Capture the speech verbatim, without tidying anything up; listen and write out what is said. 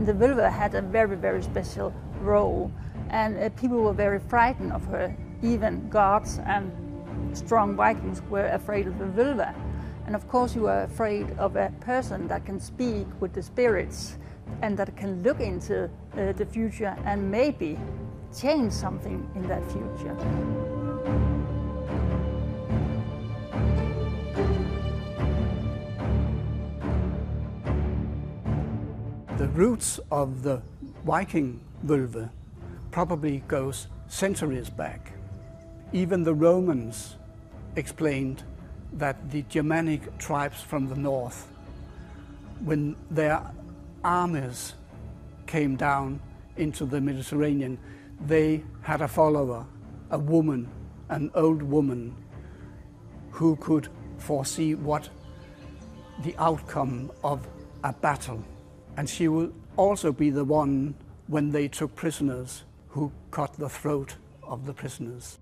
the Völva had a very, very special role, and uh, people were very frightened of her. Even gods and strong Vikings were afraid of the Völva. And of course you are afraid of a person that can speak with the spirits and that can look into uh, the future and maybe change something in that future. The roots of the Viking Völva probably goes centuries back. Even the Romans explained that the Germanic tribes from the north, when their armies came down into the Mediterranean, they had a follower, a woman, an old woman, who could foresee what the outcome of a battle. And she will also be the one, when they took prisoners, who cut the throat of the prisoners.